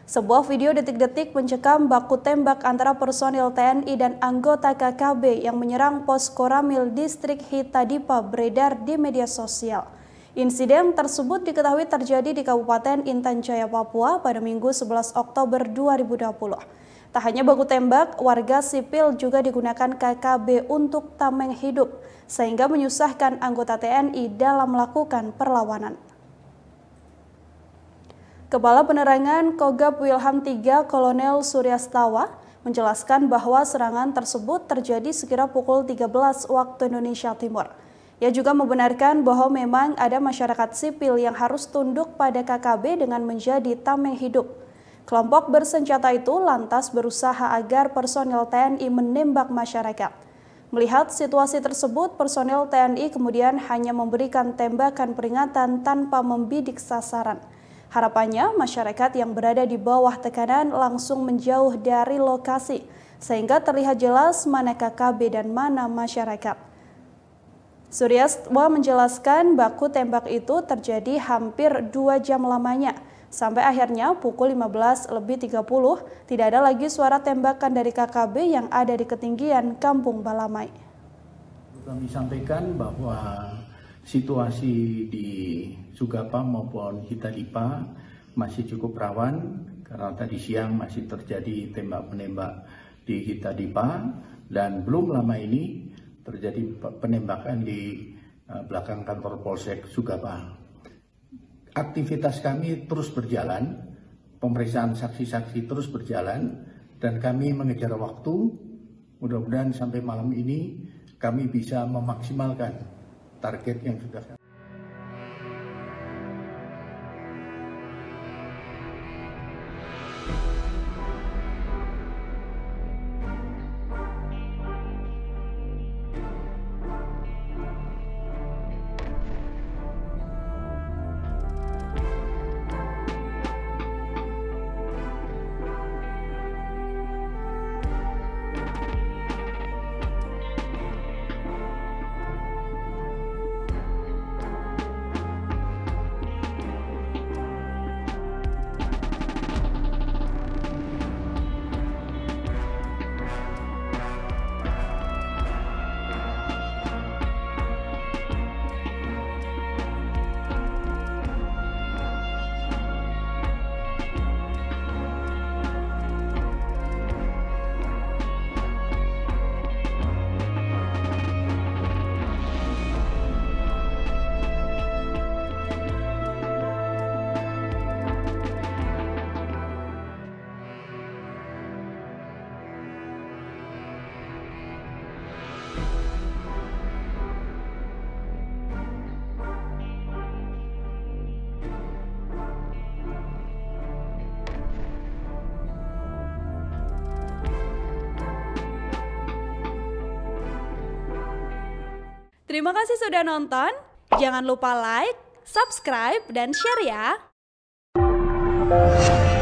Sebuah video detik-detik mencekam baku tembak antara personil TNI dan anggota KKB yang menyerang pos Koramil Distrik Hitadipa beredar di media sosial. Insiden tersebut diketahui terjadi di Kabupaten Intan Jaya, Papua pada Minggu 11 Oktober 2020. Tak hanya baku tembak, warga sipil juga digunakan KKB untuk tameng hidup, sehingga menyusahkan anggota TNI dalam melakukan perlawanan. Kepala Penerangan Kogab Wilham III Kolonel Suryastawa menjelaskan bahwa serangan tersebut terjadi sekira pukul 13 waktu Indonesia Timur. Ia juga membenarkan bahwa memang ada masyarakat sipil yang harus tunduk pada KKB dengan menjadi tameng hidup. Kelompok bersenjata itu lantas berusaha agar personel TNI menembak masyarakat. Melihat situasi tersebut, personel TNI kemudian hanya memberikan tembakan peringatan tanpa membidik sasaran. Harapannya, masyarakat yang berada di bawah tekanan langsung menjauh dari lokasi, sehingga terlihat jelas mana KKB dan mana masyarakat. Suryastawa menjelaskan baku tembak itu terjadi hampir 2 jam lamanya, sampai akhirnya pukul 15.30 tidak ada lagi suara tembakan dari KKB yang ada di ketinggian Kampung Balamai. Kami sampaikan bahwa situasi di Sugapa maupun Hitadipa masih cukup rawan karena tadi siang masih terjadi tembak-menembak di Hitadipa dan belum lama ini terjadi penembakan di belakang kantor Polsek Sugapa. Aktivitas kami terus berjalan, pemeriksaan saksi-saksi terus berjalan dan kami mengejar waktu. Mudah-mudahan sampai malam ini kami bisa memaksimalkan target yang sudah kami. Terima kasih sudah nonton. Jangan lupa like, subscribe, dan share ya.